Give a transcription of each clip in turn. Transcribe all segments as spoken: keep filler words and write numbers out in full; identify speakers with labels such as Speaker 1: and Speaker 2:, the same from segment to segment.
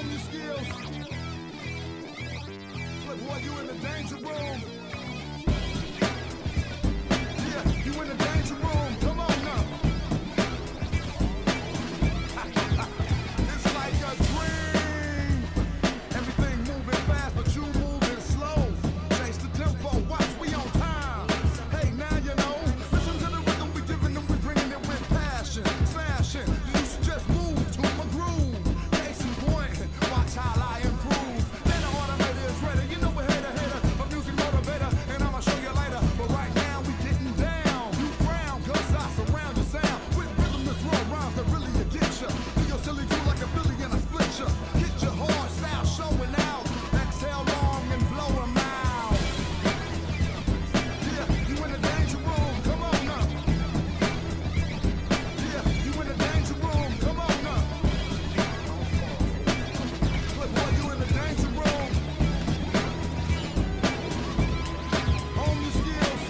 Speaker 1: Hone your skills. Look, boy, you in the danger room. Yeah, you in the danger room. Come on now. It's like a dream. Everything moving fast, but you moving slow. Change the tempo, watch, we on time. Hey, now you know. Listen to the rhythm we giving them, we bringing it with passion. Smashing, you used to just move to my groove. Case in point, watch how I improve. Then the automator is ready, you know we're hater, hater. A music motivator, and I'ma show you later. But right now we getting down. You brown, cause I surround your sound. With rhythm that's raw rhymes that really will get ya. Do your silly do like a Philly and I split ya. Hit your hard style showing out. Exhale long and blow 'em out. Yeah, you in the danger room, come on now. Yeah, you in the danger room, come on now. Look, boy, you in the danger room. Hone your skills.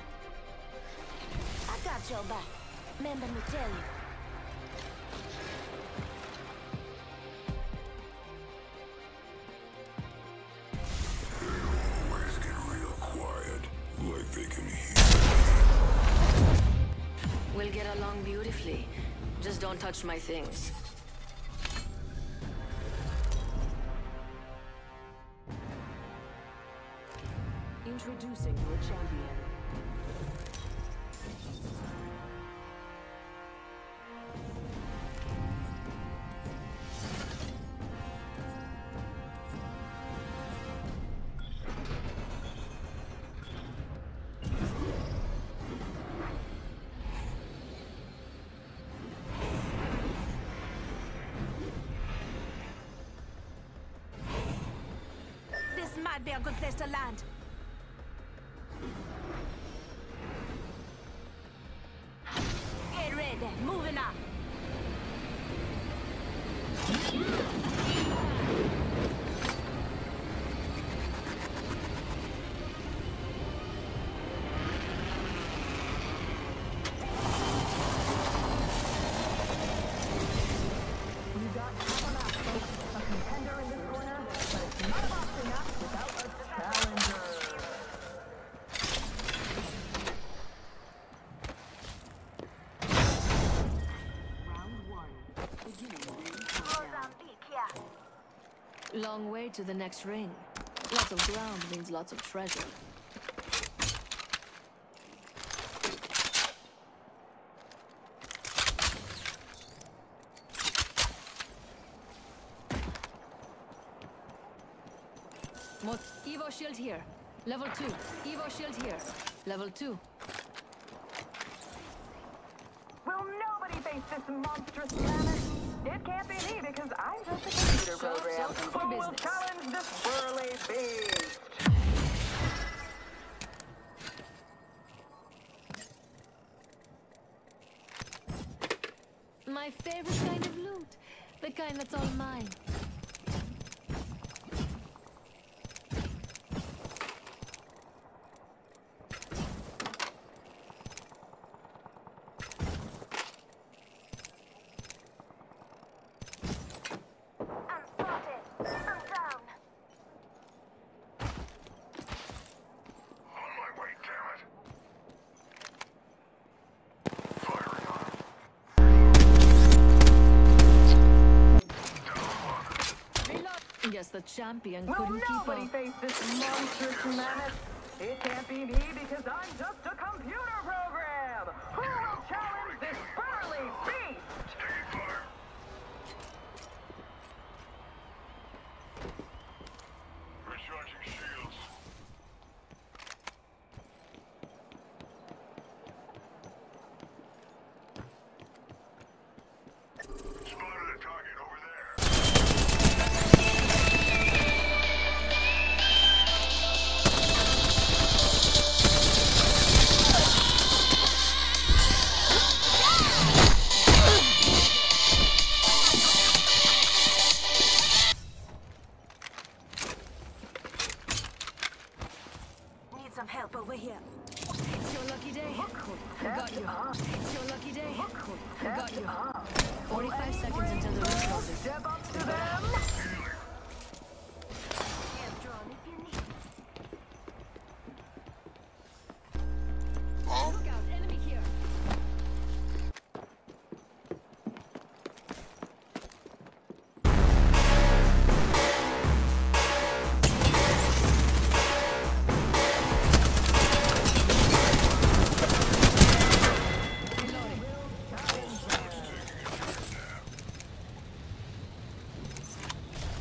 Speaker 2: got your back. Man, let me tell you. along beautifully. Just don't touch my things.
Speaker 3: Introducing your champion.
Speaker 4: This might be a good place to land. Get ready, moving up.
Speaker 2: Long way to the next ring. Lots of ground means lots of treasure. Mo- Evo shield here. Level two. Evo shield here. Level two.
Speaker 5: Will nobody face this monstrous mammoth? It can't be me because I'm just a computer
Speaker 2: Show up
Speaker 5: program.
Speaker 2: something for
Speaker 5: Who will
Speaker 2: business.
Speaker 5: challenge this burly beast?
Speaker 2: My favorite kind of loot. The kind that's all mine.
Speaker 4: I'm spotted. I'm down.
Speaker 1: On my way, damn it. Firing on him.
Speaker 2: Reload. Guess the champion
Speaker 5: Will
Speaker 2: couldn't keep
Speaker 5: nobody
Speaker 2: up.
Speaker 5: face this monstrous mammoth? It can't be me because I'm just a computer program. Who will challenge this burly beast?
Speaker 1: Taking fire. Recharging shields. Spotted a target over there.
Speaker 4: Need some help over here.
Speaker 2: It's your lucky day. I got you. It's your lucky day. I got you. forty-five seconds until the ring closes.
Speaker 5: Step up to them.
Speaker 4: Drawn if you need.
Speaker 2: Look out, enemy here. Reloading.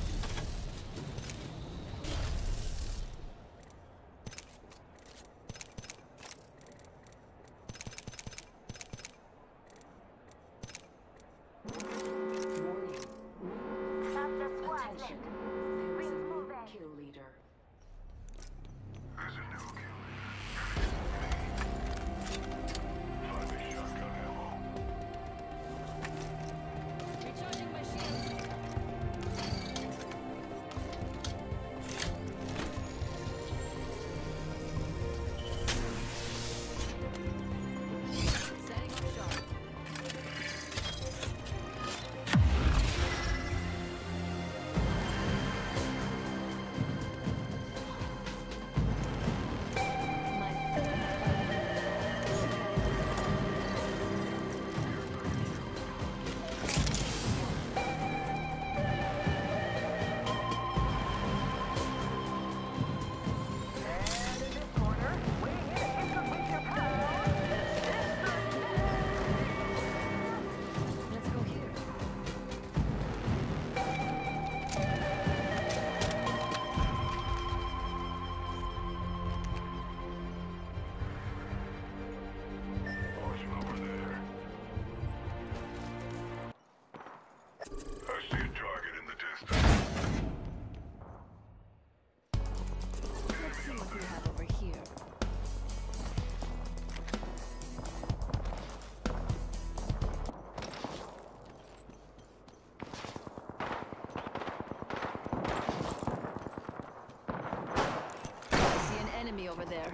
Speaker 2: there.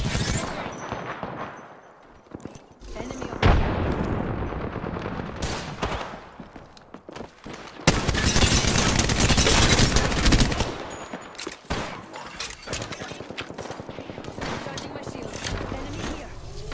Speaker 2: Enemy over here. Charging my shield. Enemy here.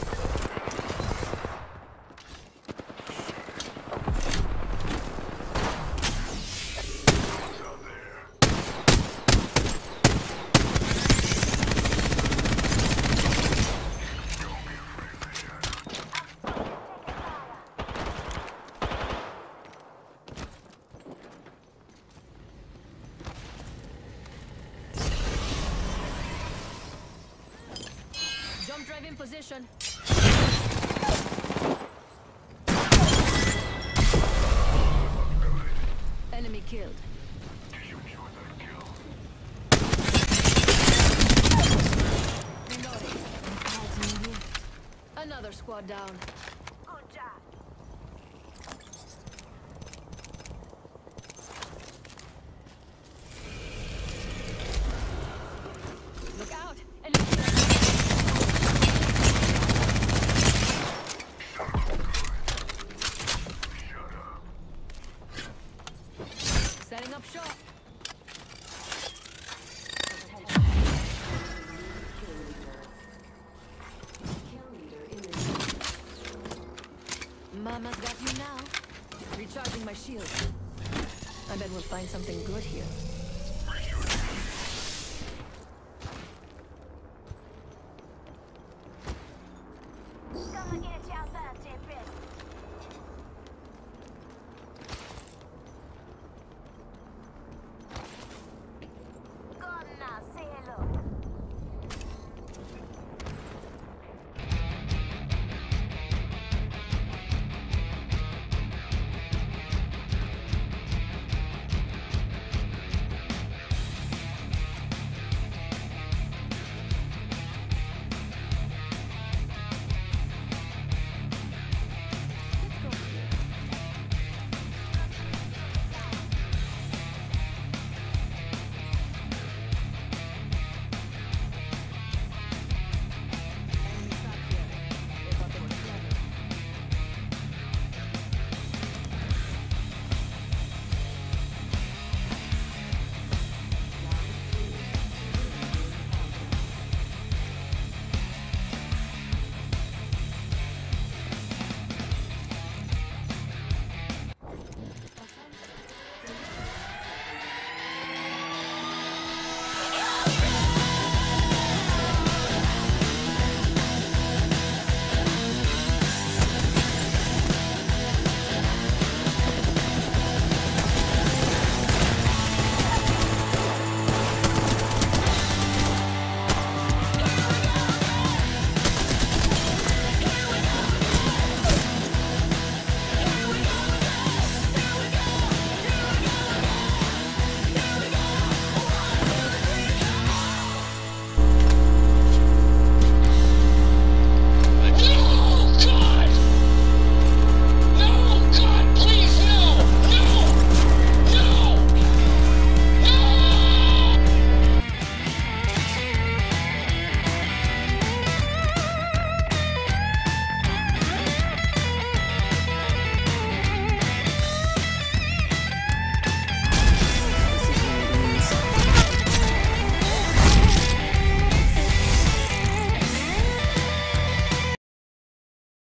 Speaker 2: Jump drive in position. Enemy killed. Reloading. Another squad down.
Speaker 4: Good job.
Speaker 2: Look out! Enemy killed. Setting up shop. Mama's got you now. Recharging my shield. I bet we'll find something good here.